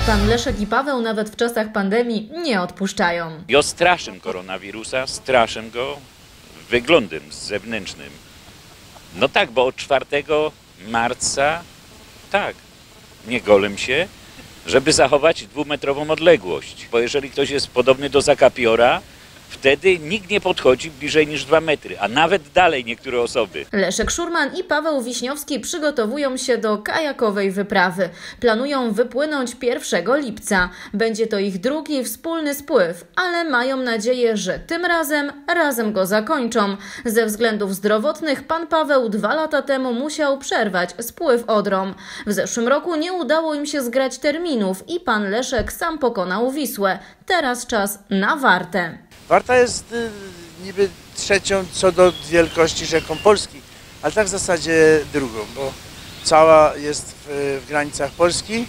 Pan Leszek i Paweł nawet w czasach pandemii nie odpuszczają. Ja straszę koronawirusa, straszę go wyglądem zewnętrznym. No tak, bo od 4 marca, tak, nie golę się, żeby zachować 2-metrową odległość. Bo jeżeli ktoś jest podobny do zakapiora, wtedy nikt nie podchodzi bliżej niż 2 metry, a nawet dalej niektóre osoby. Leszek Szurman i Paweł Wiśniowski przygotowują się do kajakowej wyprawy. Planują wypłynąć 1 lipca. Będzie to ich drugi wspólny spływ, ale mają nadzieję, że tym razem go zakończą. Ze względów zdrowotnych pan Paweł 2 lata temu musiał przerwać spływ Odrą. W zeszłym roku nie udało im się zgrać terminów i pan Leszek sam pokonał Wisłę. Teraz czas na Wartę. Warta jest niby trzecią co do wielkości rzeką Polski, ale tak w zasadzie drugą, bo cała jest w granicach Polski.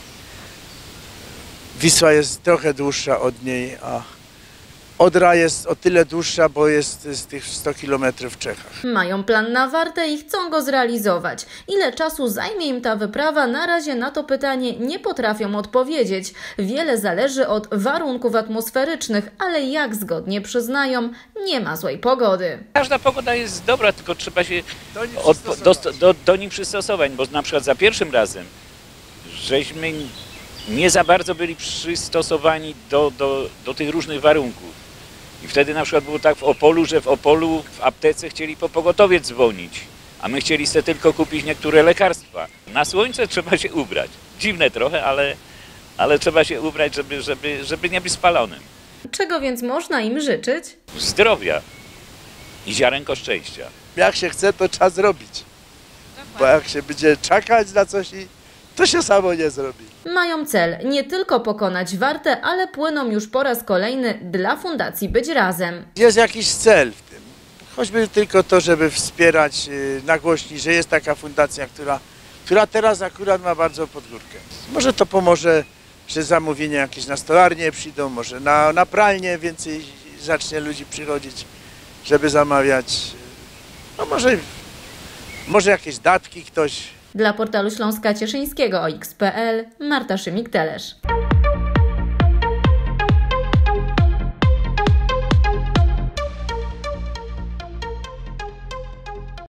Wisła jest trochę dłuższa od niej, a Odra jest o tyle dłuższa, bo jest z tych 100 km w Czechach. Mają plan na Wartę i chcą go zrealizować. Ile czasu zajmie im ta wyprawa? Na razie na to pytanie nie potrafią odpowiedzieć. Wiele zależy od warunków atmosferycznych, ale jak zgodnie przyznają, nie ma złej pogody. Każda pogoda jest dobra, tylko trzeba się do niej przystosować, bo na przykład za pierwszym razem żeśmy nie za bardzo byli przystosowani do tych różnych warunków. I wtedy na przykład było tak w Opolu, że w Opolu w aptece chcieli po pogotowie dzwonić, a my chcieli sobie tylko kupić niektóre lekarstwa. Na słońce trzeba się ubrać. Dziwne trochę, ale trzeba się ubrać, żeby nie być spalonym. Czego więc można im życzyć? Zdrowia i ziarenko szczęścia. Jak się chce, to trzeba zrobić. Bo jak się będzie czekać na coś, to się samo nie zrobi. Mają cel nie tylko pokonać Wartę, ale płyną już po raz kolejny dla Fundacji Być Razem. Jest jakiś cel w tym. Choćby tylko to, żeby wspierać, nagłośnić, że jest taka fundacja, która teraz akurat ma bardzo pod górkę. Może to pomoże, że zamówienia jakieś na stolarnię przyjdą, może na pralnię więcej zacznie ludzi przychodzić, żeby zamawiać. No może jakieś datki ktoś. Dla portalu Śląska Cieszyńskiego OX.pl Marta Szymik-Telesz.